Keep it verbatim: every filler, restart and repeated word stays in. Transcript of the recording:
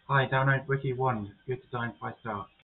Hi, download wiki one. Good design, five star.